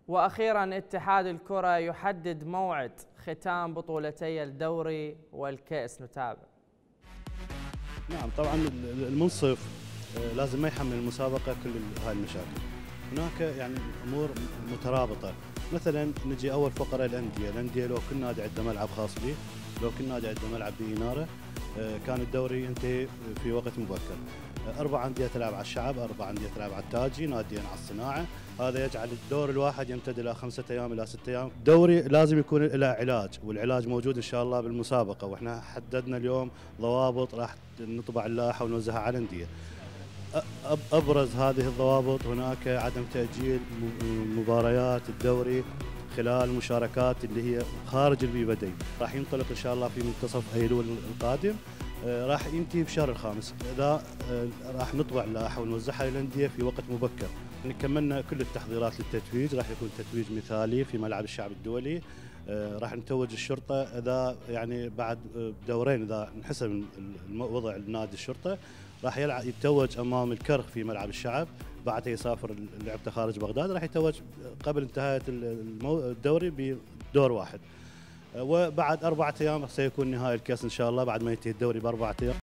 وأخيرا اتحاد الكرة يحدد موعد ختام بطولتي الدوري والكأس. نتابع. نعم طبعا المنصف لازم ما يحمل المسابقة كل هاي المشاكل. هناك يعني امور مترابطة. مثلا نجي اول فقرة الأندية لو كل نادي عنده ملعب خاص به، لو كل نادي عنده ملعب بإنارة كان الدوري ينتهي في وقت مبكر. 4 أندية تلعب على الشعب، 4 أندية تلعب على التاجي، ناديين على الصناعة. هذا يجعل الدور الواحد يمتد إلى 5 أيام إلى 6 أيام. الدوري لازم يكون له علاج، والعلاج موجود إن شاء الله بالمسابقة، وإحنا حددنا اليوم ضوابط راح نطبع اللائحة ونوزعها على الأندية. أبرز هذه الضوابط هناك عدم تأجيل مباريات الدوري خلال المشاركات اللي هي خارج البيبدين. راح ينطلق إن شاء الله في منتصف أيلول القادم، راح ينتهي بشهر الخامس. إذا راح نطبع اللائحة ونوزعها للأندية في وقت مبكر. كملنا كل التحضيرات للتتويج، راح يكون تتويج مثالي في ملعب الشعب الدولي. راح نتوج الشرطة إذا يعني بعد دورين إذا انحسم وضع نادي الشرطة، راح يتوج أمام الكرخ في ملعب الشعب. بعدها يسافر لعبته خارج بغداد، راح يتوج قبل انتهاء الدوري بدور واحد. وبعد 4 أيام سيكون نهائي الكأس إن شاء الله، بعد ما ينتهي الدوري ب4 أيام.